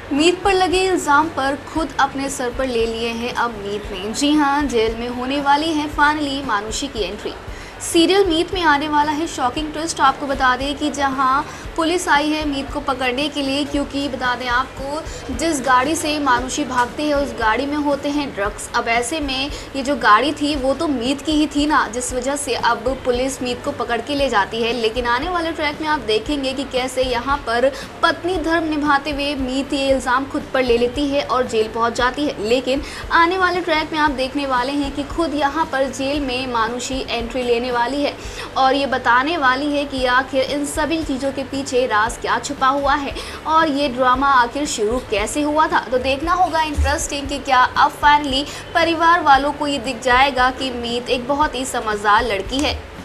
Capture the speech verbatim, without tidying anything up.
मीत पर लगे इल्ज़ाम पर खुद अपने सर पर ले लिए हैं अब मीत ने। जी हां, जेल में होने वाली है फाइनली मानुषी की एंट्री। सीरियल मीत में आने वाला है शॉकिंग ट्विस्ट। आपको बता दें कि जहां पुलिस आई है मीत को पकड़ने के लिए, क्योंकि बता दें आपको जिस गाड़ी से मानुषी भागती है उस गाड़ी में होते हैं ड्रग्स। अब ऐसे में ये जो गाड़ी थी वो तो मीत की ही थी ना, जिस वजह से अब पुलिस मीत को पकड़ के ले जाती है। लेकिन आने वाले ट्रैक में आप देखेंगे कि कैसे यहाँ पर पत्नी धर्म निभाते हुए मीत ये इल्ज़ाम खुद पर ले लेती है और जेल पहुँच जाती है। लेकिन आने वाले ट्रैक में आप देखने वाले हैं कि खुद यहाँ पर जेल में मानुषी एंट्री लेने वाली है और ये बताने वाली है कि आखिर इन सभी चीज़ों के पीछे राज क्या छुपा हुआ है और ये ड्रामा आखिर शुरू कैसे हुआ था। तो देखना होगा इंटरेस्टिंग कि क्या अब फाइनली परिवार वालों को ये दिख जाएगा कि मीत एक बहुत ही समझदार लड़की है।